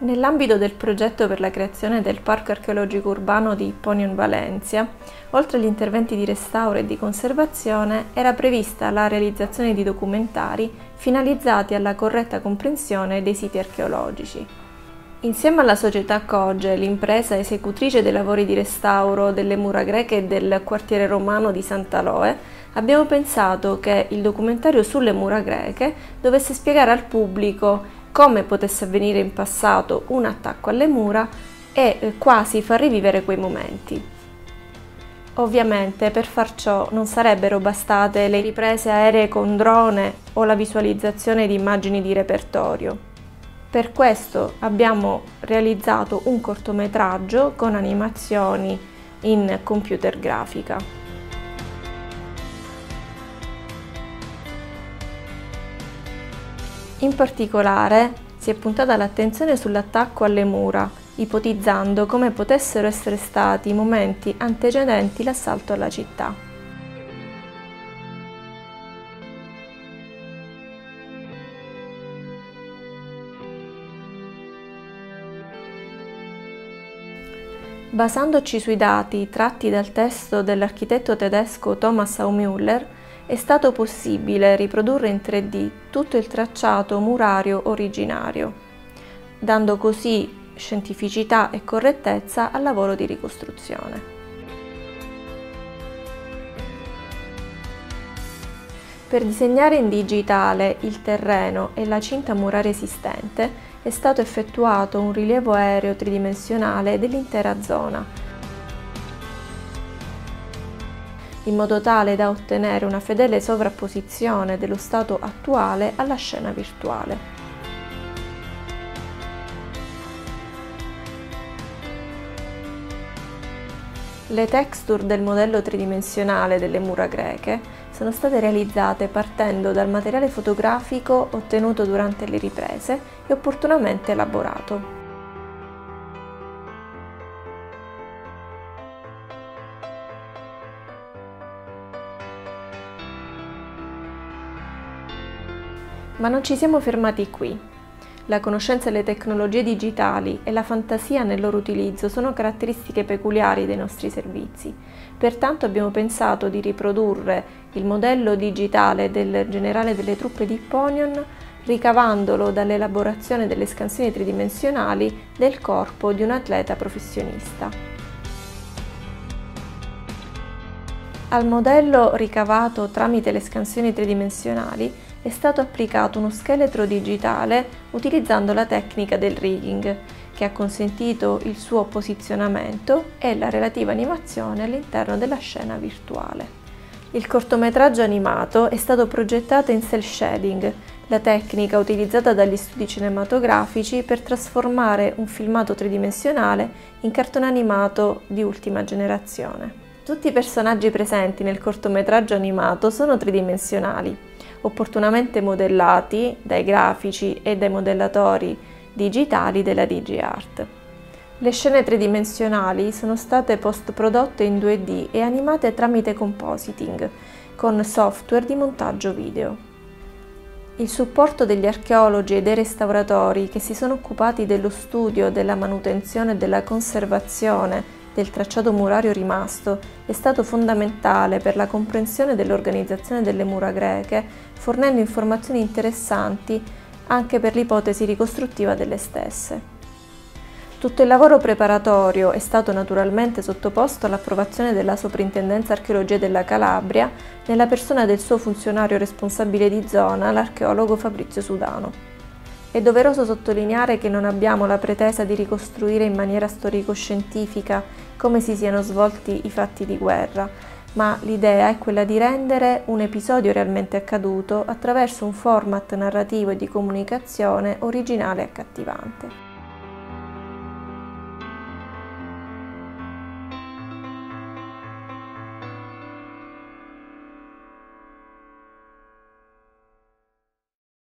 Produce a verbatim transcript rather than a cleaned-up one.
Nell'ambito del progetto per la creazione del Parco archeologico urbano di Ipponion Valencia, oltre agli interventi di restauro e di conservazione, era prevista la realizzazione di documentari finalizzati alla corretta comprensione dei siti archeologici. Insieme alla società Coge, l'impresa esecutrice dei lavori di restauro delle mura greche e del quartiere romano di Sant'Aloe, abbiamo pensato che il documentario sulle mura greche dovesse spiegare al pubblico come potesse avvenire in passato un attacco alle mura e quasi far rivivere quei momenti. Ovviamente per far ciò non sarebbero bastate le riprese aeree con drone o la visualizzazione di immagini di repertorio. Per questo abbiamo realizzato un cortometraggio con animazioni in computer grafica. In particolare si è puntata l'attenzione sull'attacco alle mura, ipotizzando come potessero essere stati i momenti antecedenti l'assalto alla città. Basandoci sui dati tratti dal testo dell'architetto tedesco Thomas Aumüller, è stato possibile riprodurre in tre D tutto il tracciato murario originario, dando così scientificità e correttezza al lavoro di ricostruzione. Per disegnare in digitale il terreno e la cinta muraria esistente è stato effettuato un rilievo aereo tridimensionale dell'intera zona, in modo tale da ottenere una fedele sovrapposizione dello stato attuale alla scena virtuale. Le texture del modello tridimensionale delle mura greche sono state realizzate partendo dal materiale fotografico ottenuto durante le riprese e opportunamente elaborato. Ma non ci siamo fermati qui. La conoscenza delle tecnologie digitali e la fantasia nel loro utilizzo sono caratteristiche peculiari dei nostri servizi. Pertanto abbiamo pensato di riprodurre il modello digitale del generale delle truppe di Ipponion, ricavandolo dall'elaborazione delle scansioni tridimensionali del corpo di un atleta professionista. Al modello ricavato tramite le scansioni tridimensionali è stato applicato uno scheletro digitale utilizzando la tecnica del rigging, che ha consentito il suo posizionamento e la relativa animazione all'interno della scena virtuale. Il cortometraggio animato è stato progettato in cel shading, la tecnica utilizzata dagli studi cinematografici per trasformare un filmato tridimensionale in cartone animato di ultima generazione. Tutti i personaggi presenti nel cortometraggio animato sono tridimensionali, opportunamente modellati dai grafici e dai modellatori digitali della DigiArt. Le scene tridimensionali sono state post-prodotte in due D e animate tramite compositing, con software di montaggio video. Il supporto degli archeologi e dei restauratori che si sono occupati dello studio, della manutenzione e della conservazione del tracciato murario rimasto è stato fondamentale per la comprensione dell'organizzazione delle mura greche, fornendo informazioni interessanti anche per l'ipotesi ricostruttiva delle stesse. Tutto il lavoro preparatorio è stato naturalmente sottoposto all'approvazione della Soprintendenza Archeologia della Calabria, nella persona del suo funzionario responsabile di zona, l'archeologo Fabrizio Sudano. È doveroso sottolineare che non abbiamo la pretesa di ricostruire in maniera storico-scientifica come si siano svolti i fatti di guerra, ma l'idea è quella di rendere un episodio realmente accaduto attraverso un format narrativo e di comunicazione originale e accattivante.